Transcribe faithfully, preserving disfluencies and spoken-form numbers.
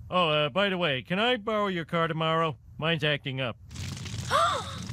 Oh, uh, by the way, can I borrow your car tomorrow? Mine's acting up.